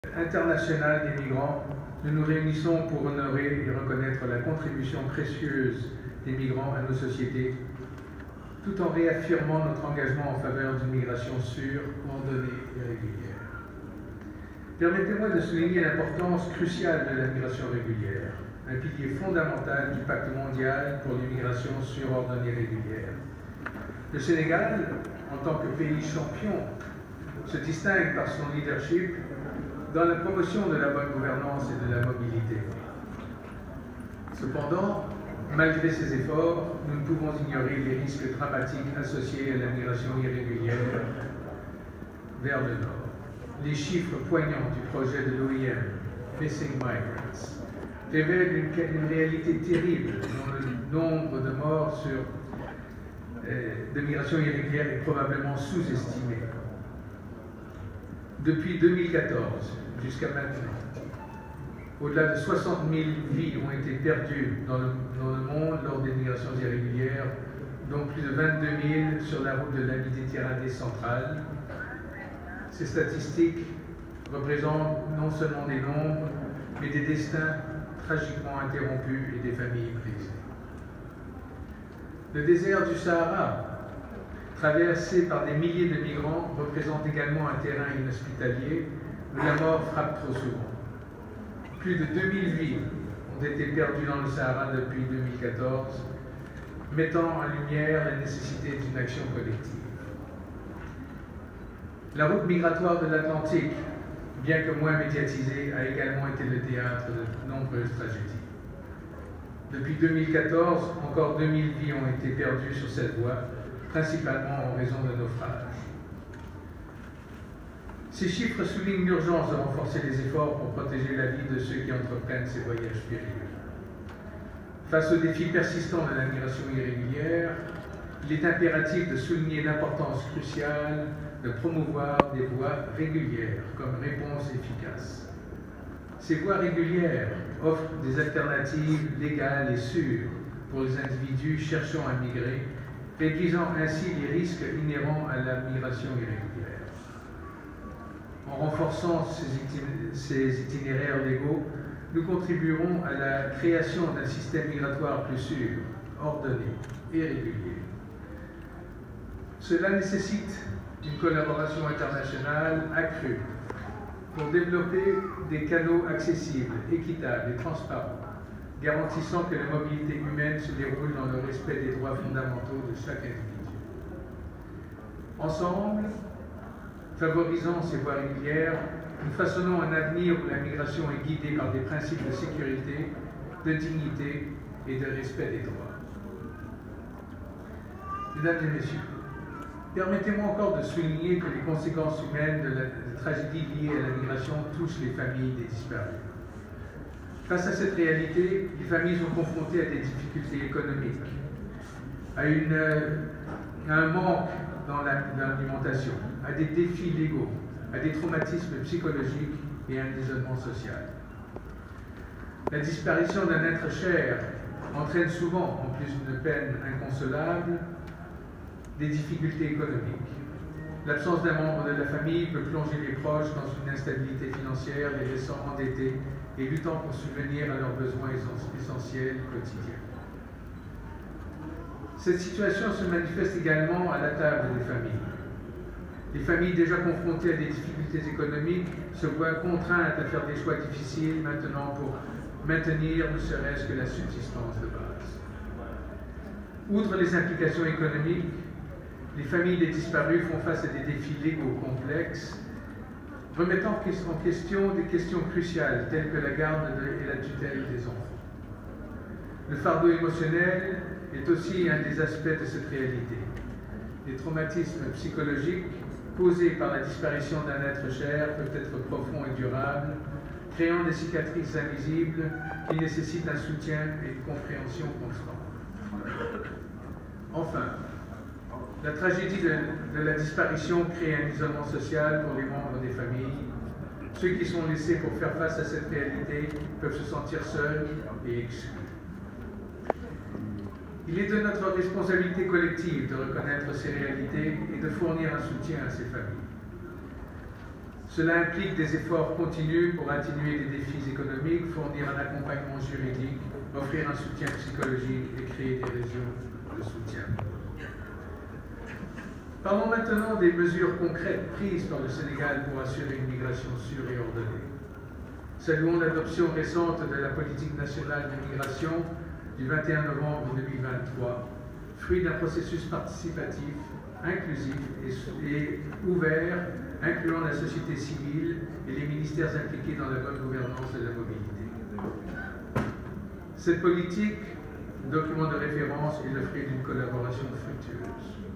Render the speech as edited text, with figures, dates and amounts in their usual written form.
Internationale des migrants, nous nous réunissons pour honorer et reconnaître la contribution précieuse des migrants à nos sociétés, tout en réaffirmant notre engagement en faveur d'une migration sûre, ordonnée et régulière. Permettez-moi de souligner l'importance cruciale de la migration régulière, un pilier fondamental du pacte mondial pour l'immigration sûre, ordonnée et régulière. Le Sénégal, en tant que pays champion, se distingue par son leadership dans la promotion de la bonne gouvernance et de la mobilité. Cependant, malgré ces efforts, nous ne pouvons ignorer les risques dramatiques associés à la migration irrégulière vers le nord. Les chiffres poignants du projet de l'OIM, Missing Migrants, révèlent une réalité terrible dont le nombre de morts de migration irrégulière est probablement sous-estimé. Depuis 2014 jusqu'à maintenant, au-delà de 60 000 vies ont été perdues dans le monde lors des migrations irrégulières, dont plus de 22 000 sur la route de la Méditerranée centrale. Ces statistiques représentent non seulement des nombres, mais des destins tragiquement interrompus et des familles brisées. Le désert du Sahara, traversé par des milliers de migrants, représente également un terrain inhospitalier où la mort frappe trop souvent. Plus de 2000 vies ont été perdues dans le Sahara depuis 2014, mettant en lumière la nécessité d'une action collective. La route migratoire de l'Atlantique, bien que moins médiatisée, a également été le théâtre de nombreuses tragédies. Depuis 2014, encore 2000 vies ont été perdues sur cette voie, principalement en raison de naufrages. Ces chiffres soulignent l'urgence de renforcer les efforts pour protéger la vie de ceux qui entreprennent ces voyages périlleux. Face aux défis persistants de la migration irrégulière, il est impératif de souligner l'importance cruciale de promouvoir des voies régulières comme réponse efficace. Ces voies régulières offrent des alternatives légales et sûres pour les individus cherchant à migrer, réduisant ainsi les risques inhérents à la migration irrégulière. En renforçant ces itinéraires légaux, nous contribuerons à la création d'un système migratoire plus sûr, ordonné et régulier. Cela nécessite une collaboration internationale accrue pour développer des canaux accessibles, équitables et transparents, garantissant que la mobilité humaine se déroule dans le respect des droits fondamentaux de chaque individu. Ensemble, favorisant ces voies régulières, nous façonnons un avenir où la migration est guidée par des principes de sécurité, de dignité et de respect des droits. Mesdames et messieurs, permettez-moi encore de souligner que les conséquences humaines de la tragédie liée à la migration touchent les familles des disparus. Face à cette réalité, les familles sont confrontées à des difficultés économiques, à un manque dans l'alimentation, à des défis légaux, à des traumatismes psychologiques et à un isolement social. La disparition d'un être cher entraîne souvent, en plus d'une peine inconsolable, des difficultés économiques. L'absence d'un membre de la famille peut plonger les proches dans une instabilité financière, les laissant endettés et luttant pour subvenir à leurs besoins essentiels quotidiens. Cette situation se manifeste également à la table des familles. Les familles déjà confrontées à des difficultés économiques se voient contraintes à faire des choix difficiles maintenant pour maintenir ne serait-ce que la subsistance de base. Outre les implications économiques, les familles des disparus font face à des défis légaux complexes, remettant en question des questions cruciales telles que la garde et la tutelle des enfants. Le fardeau émotionnel est aussi un des aspects de cette réalité. Les traumatismes psychologiques causés par la disparition d'un être cher peuvent être profonds et durables, créant des cicatrices invisibles qui nécessitent un soutien et une compréhension constante. Enfin, la tragédie de la disparition crée un isolement social pour les membres des familles. Ceux qui sont laissés pour faire face à cette réalité peuvent se sentir seuls et exclus. Il est de notre responsabilité collective de reconnaître ces réalités et de fournir un soutien à ces familles. Cela implique des efforts continus pour atténuer les défis économiques, fournir un accompagnement juridique, offrir un soutien psychologique et créer des régions de soutien. Parlons maintenant des mesures concrètes prises par le Sénégal pour assurer une migration sûre et ordonnée. Saluons l'adoption récente de la politique nationale de migration du 21 novembre 2023, fruit d'un processus participatif, inclusif et ouvert, incluant la société civile et les ministères impliqués dans la bonne gouvernance de la mobilité. Cette politique, document de référence, est le fruit d'une collaboration fructueuse.